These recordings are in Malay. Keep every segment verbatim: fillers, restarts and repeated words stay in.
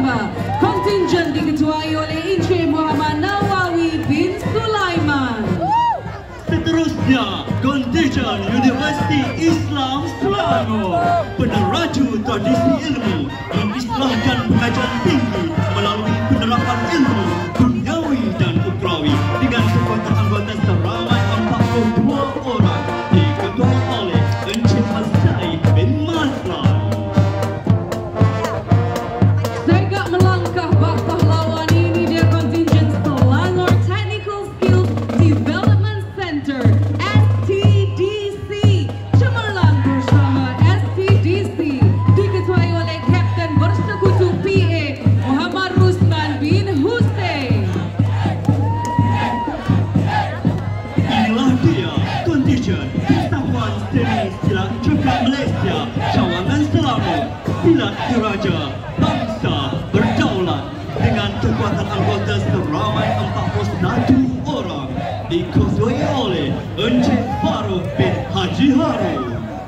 bersama kontingen diketuai oleh Encik Muhammad Nawawi bin Sulaiman. Seterusnya, kontingen Universiti Islam Selangor, peneraju tradisi ilmu, mengislahkan pengajian tinggi melalui penerapan ilmu duniawi dan ukrawi dengan kekuatan anggota seramai empat puluh dua orang diketuai oleh Encik Masai bin Maslan. Segak melangkah bak pahlawan, ini dia kontingen Selangor Technical Skills Development Center S T D C, cemerlang bersama S T D C diketuai oleh Kapten Bersekutu P A Muhammad Rusman bin Hussein. Inilah dia kontingen Kesatuan Seni Silat Cekak Malaysia Cawangan Selangor, Silat Diraja Bangsa Berdaulat dengan kekuatan anggota seramai empat puluh satu orang diketuai oleh Encik Farouk bin Haji Harun.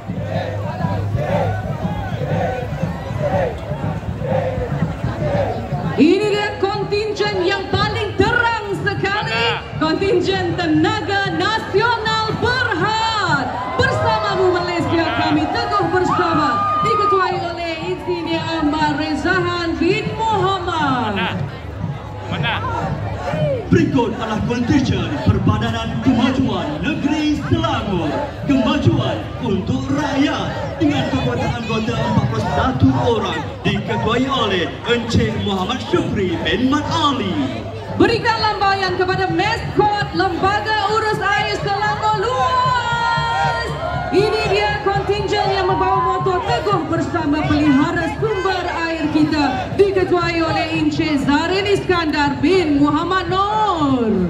Ini dia kontingen yang paling terang sekali, kontingen Tenaga Nasional Berhad. Bersama-mu Malaysia kami teguh bersama, diketuai oleh Insinyur Ahmad Rezahan bin Muhammad. Mana? Mana? Berikut adalah kontingen Perbadanan Kemajuan Negeri Selangor, Kemajuan untuk Rakyat dengan kekuatan anggota empat puluh satu orang diketuai oleh Encik Muhammad Syukri bin Mat Ali. Berikan lambaian kepada maskot Lembaga Urus Air Selangor Luas. Ini dia kontingen yang membawa motor teguh bersama pelihara sumber air kita, diketuai oleh Encik Zarin Iskandar bin Muhammad Nur.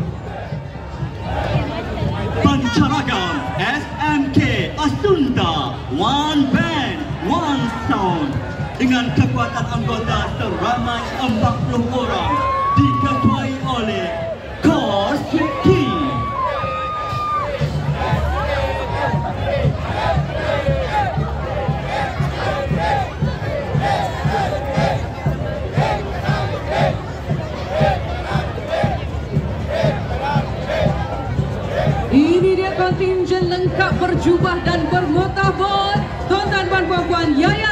Pancaragam S M K Asunta, One Band, One Sound dengan kekuatan anggota seramai empat puluh orang diketuai oleh Kos Ki. Ini dia kontingen lengkap berjubah dan bermotorbot, tuan-tuan dan puan-puan, Yaya